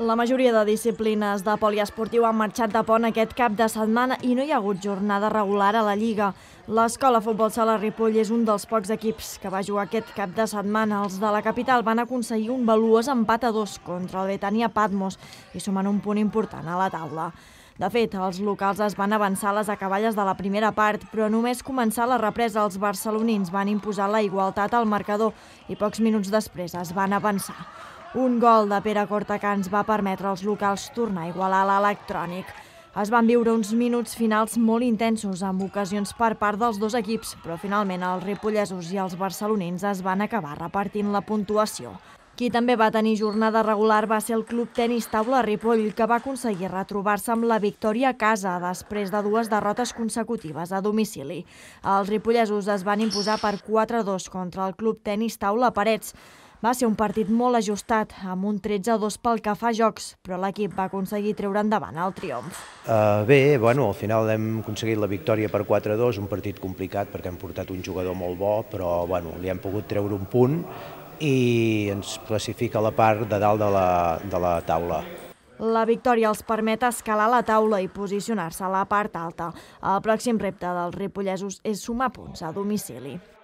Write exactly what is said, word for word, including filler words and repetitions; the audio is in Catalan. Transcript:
La majoria de disciplines de poliesportiu han marxat de pont aquest cap de setmana i no hi ha hagut jornada regular a la Lliga. L'Escola Futbol Sala Ripoll és un dels pocs equips que va jugar aquest cap de setmana. Els de la capital van aconseguir un valuós empat a dos contra el Betania Patmos i sumen un punt important a la taula. De fet, els locals es van avançar a les acaballes de la primera part, però només començar la represa els barcelonins van imposar la igualtat al marcador i pocs minuts després es van avançar. Un gol de Pere Cortacans va permetre als locals tornar a igualar l'electrònic. Es van viure uns minuts finals molt intensos amb ocasions per part dels dos equips, però finalment els ripollesos i els barcelonins es van acabar repartint la puntuació. Qui també va tenir jornada regular va ser el Club Tenis Taula Ripoll, que va aconseguir retrobar-se amb la victòria a casa després de dues derrotes consecutives a domicili. Els ripollesos es van imposar per quatre a dos contra el Club Tenis Taula Parets. Va ser un partit molt ajustat, amb un tretze a dos pel que fa a jocs, però l'equip va aconseguir treure endavant el triomf. Uh, bé, bueno, al final hem aconseguit la victòria per quatre a dos, un partit complicat perquè hem portat un jugador molt bo, però bueno, li hem pogut treure un punt i ens classifica a la part de dalt de la, de la taula. La victòria els permet escalar la taula i posicionar-se a la part alta. El pròxim repte dels ripollesos és sumar punts a domicili.